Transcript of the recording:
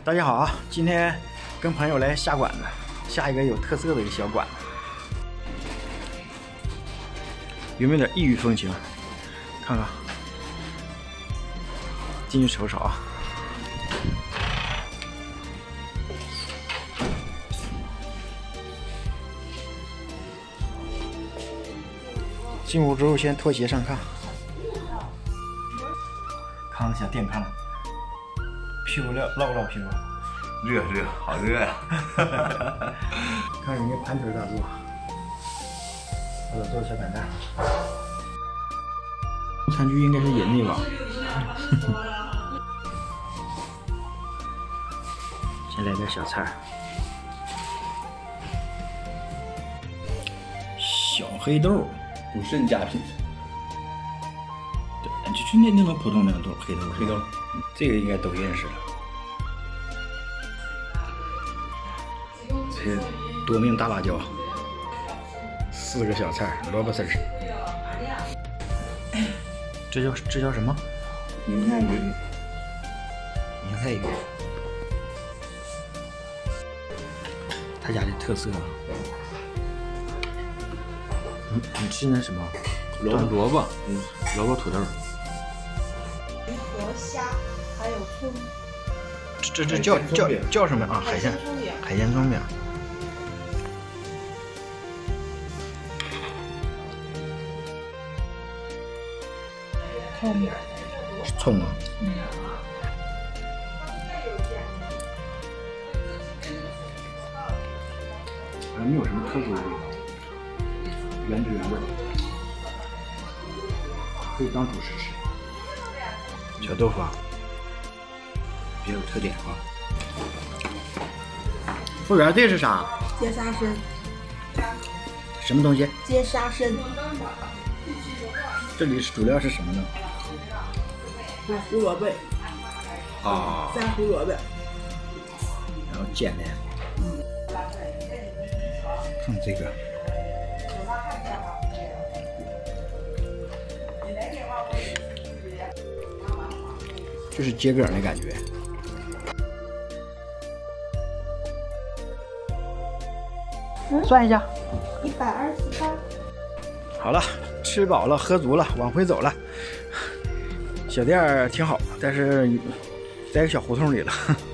大家好啊！今天跟朋友来下馆子，下一个有特色的一个小馆子，有没有点异域风情？看看，进去瞅瞅啊！进屋之后先脱鞋上炕，炕子小电炕，屁股落不落屁股？ 热，好热呀！ 看人家盘腿大坐，或者坐小板凳。餐具应该是人的吧？先来点小菜，小黑豆， 补肾佳品。 对，就那种普通那种豆，黑豆，这个应该都认识了。这夺命大辣椒，4个小菜，萝卜丝儿。这叫什么？ 明太鱼。 明太鱼，他家的特色。你吃那什么？萝卜，萝卜土豆。 鱼和虾，还有葱。 这叫什么啊？海鲜葱饼。葱啊。没有什么特殊的味道，原汁原味，可以当主食吃。小豆腐啊，比较有特点啊。服务员，这是啥？ 尖沙参。 什么东西？ 尖沙参。 这里主料是什么呢？ 是胡萝卜。 啊。 蘸胡萝卜。 然后煎的。看这个。就是桔梗的感觉。算一下 128。 好了，吃饱了，喝足了，往回走了。小店儿挺好，但是在个小胡同里了。